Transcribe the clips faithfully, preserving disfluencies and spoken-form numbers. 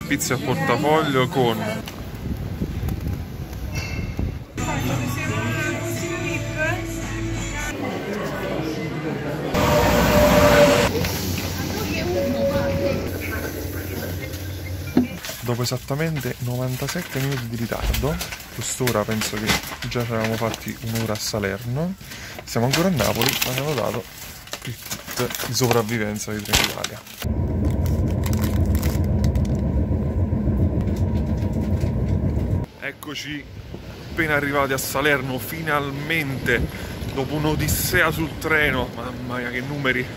Pizza a portafoglio con dopo esattamente novantasette minuti di ritardo, quest'ora penso che già ci eravamo fatti un'ora a Salerno, siamo ancora a Napoli, ma ci hanno dato il kit di sopravvivenza di Trenitalia. Eccoci appena arrivati a Salerno, finalmente, dopo un'odissea sul treno. Mamma mia, che numeri!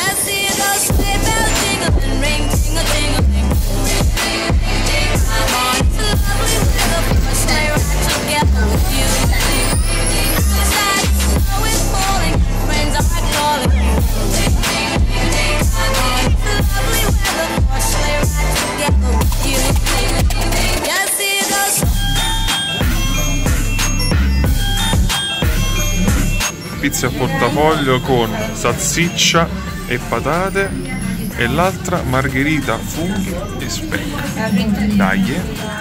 Pizza a portafoglio con salsiccia e patate e l'altra margherita, funghi e speck. Dai!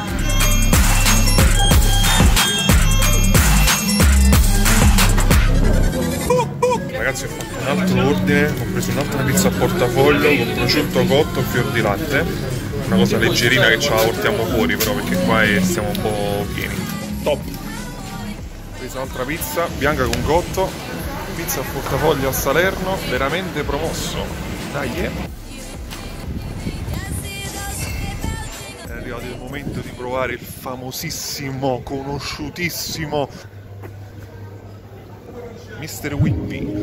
Ragazzi, ho fatto un altro ordine, ho preso un'altra pizza a portafoglio con prosciutto cotto e fior di latte, una cosa leggerina che ce la portiamo fuori però, perché qua siamo un po' pieni. Top! Ho preso un'altra pizza bianca con cotto, pizza a portafoglio a Salerno, veramente promosso. Dai! È arrivato il momento di provare il famosissimo, conosciutissimo mister Whippy.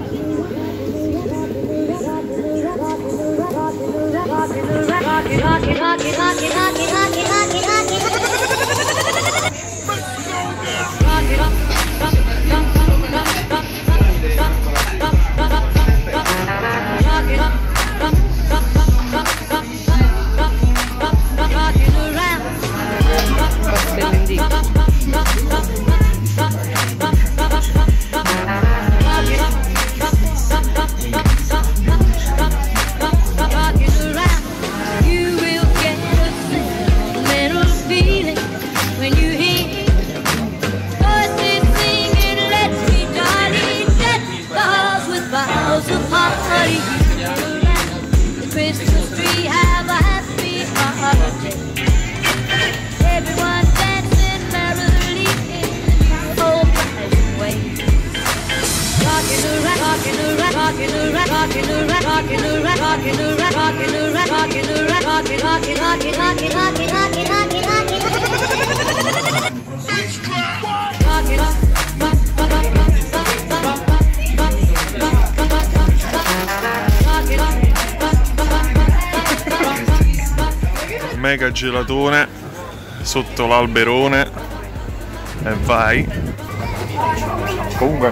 Mega gelatone sotto l'alberone e vai. Comunque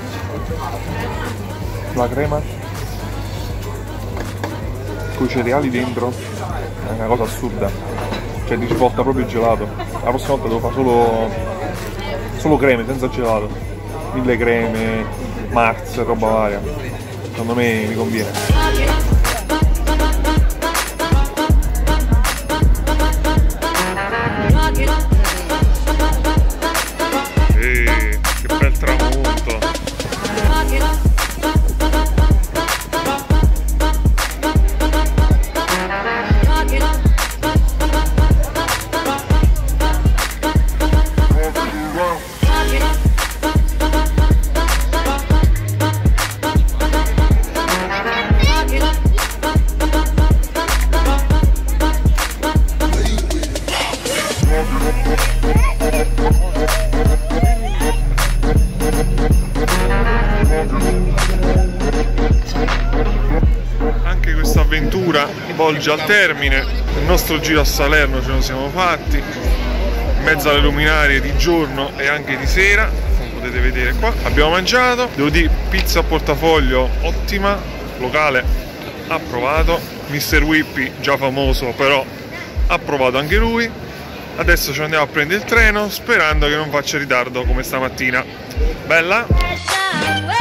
la crema con i cereali dentro è una cosa assurda, cioè ti svolta proprio il gelato. La prossima volta devo fare solo solo creme senza gelato, mille creme, Mars, roba varia. Secondo me mi conviene. Anche questa avventura volge al termine. Il nostro giro a Salerno ce lo siamo fatti in mezzo alle luminarie di giorno e anche di sera, come potete vedere qua. Abbiamo mangiato, devo dire, pizza a portafoglio ottima, locale approvato, mister Whippy già famoso però approvato anche lui. Adesso ci andiamo a prendere il treno sperando che non faccia ritardo come stamattina. Bella?